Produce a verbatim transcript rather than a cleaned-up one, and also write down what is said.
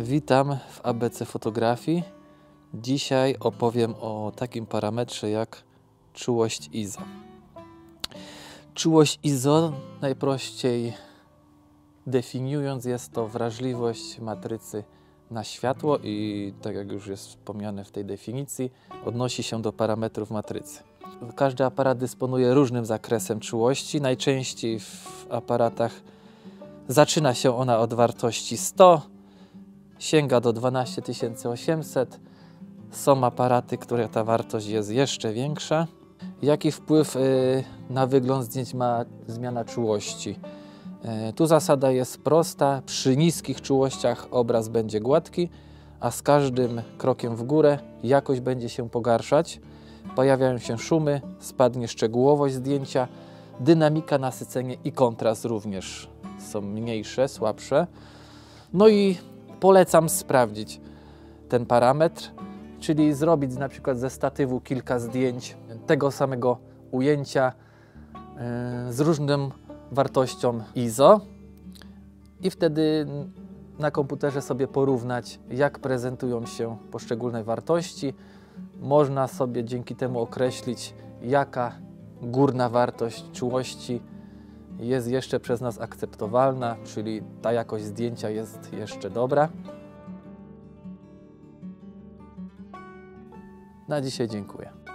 Witam w A B C Fotografii. Dzisiaj opowiem o takim parametrze jak czułość I S O. Czułość I S O, najprościej definiując, jest to wrażliwość matrycy na światło i, tak jak już jest wspomniane w tej definicji, odnosi się do parametrów matrycy. Każdy aparat dysponuje różnym zakresem czułości. Najczęściej w aparatach zaczyna się ona od wartości sto, sięga do dwanaście tysięcy osiemset. Są aparaty, które ta wartość jest jeszcze większa. Jaki wpływ y, na wygląd zdjęć ma zmiana czułości? Y, tu zasada jest prosta. Przy niskich czułościach obraz będzie gładki, a z każdym krokiem w górę jakość będzie się pogarszać. Pojawiają się szumy, spadnie szczegółowość zdjęcia, dynamika, nasycenie i kontrast również są mniejsze, słabsze. No i polecam sprawdzić ten parametr, czyli zrobić na przykład ze statywu kilka zdjęć tego samego ujęcia yy, z różną wartością I S O i wtedy na komputerze sobie porównać, jak prezentują się poszczególne wartości. Można sobie dzięki temu określić, jaka górna wartość czułości jest jeszcze przez nas akceptowalna, czyli ta jakość zdjęcia jest jeszcze dobra. Na dzisiaj dziękuję.